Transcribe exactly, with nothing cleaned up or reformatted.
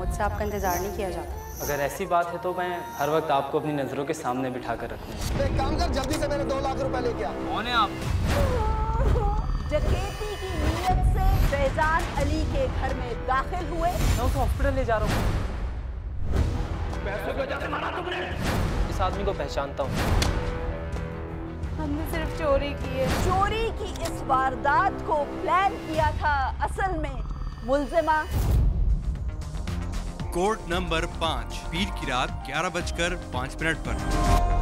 मुझसे आपका इंतजार नहीं किया जाता। अगर ऐसी बात है तो मैं हर वक्त आपको अपनी नजरों के सामने बिठा कर रखूंगा। एक काम कर, जल्दी से मेरे दो लाख रुपए लेके आ। कौन है आप? डकैती की नीयत से फैजान अली के घर में दाखिल हुए। मैं उसे हॉस्पिटल ले जा रहा हूँ। पैसों की वजह से मारा तुमने? इस आदमी को पहचानता हूँ। हमने सिर्फ चोरी की है। चोरी की इस वारदात को प्लान किया था असल में मुल्जिमा। कोर्ट नंबर पाँच, पीर की रात ग्यारह बजकर पाँच मिनट पर।